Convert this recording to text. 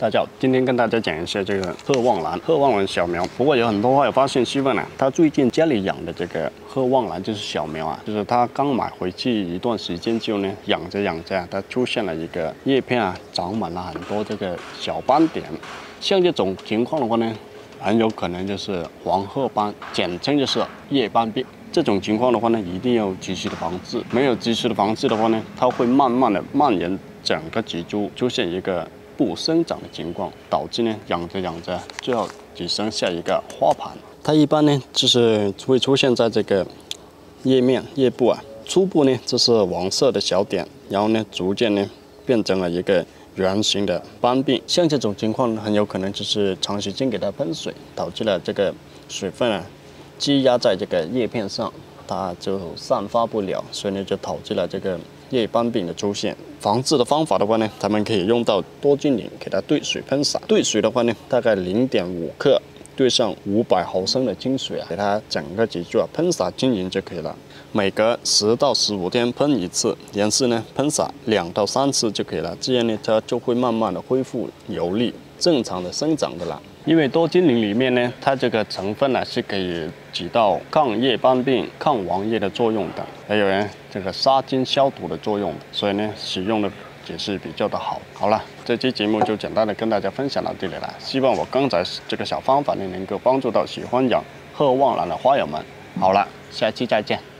大家好，今天跟大家讲一下这个鹤望兰。鹤望兰小苗，不过有很多花友发现希问啊，他最近家里养的这个鹤望兰就是小苗啊，就是他刚买回去一段时间之后呢，养着养着，它出现了一个叶片啊，长满了很多这个小斑点。像这种情况的话呢，很有可能就是黄褐斑，简称就是叶斑病。这种情况的话呢，一定要及时的防治。没有及时的防治的话呢，它会慢慢的蔓延整个植株，出现一个不生长的情况，导致呢养着养着最后只剩下一个花盘。它一般呢就是会出现在这个叶面、叶部啊，初步呢这是黄色的小点，然后呢逐渐呢变成了一个圆形的斑病。像这种情况很有可能就是长时间给它喷水，导致了这个水分啊积压在这个叶片上，它就散发不了，所以呢就导致了这个叶斑病的出现。防治的方法的话呢，咱们可以用到多精灵给它兑水喷洒。兑水的话呢，大概0.5克兑上500毫升的清水啊，给它整个植株啊喷洒均匀就可以了。每隔10到15天喷一次，连续呢喷洒2到3次就可以了。这样呢，它就会慢慢的恢复有力、正常的生长的了。因为多精灵里面呢，它这个成分呢是可以起到抗叶斑病、抗王叶的作用的，还有呢这个杀菌消毒的作用，所以呢使用的也是比较的好。好了，这期节目就简单的跟大家分享到这里了，希望我刚才这个小方法呢能够帮助到喜欢养鹤望兰的花友们。好了，下期再见。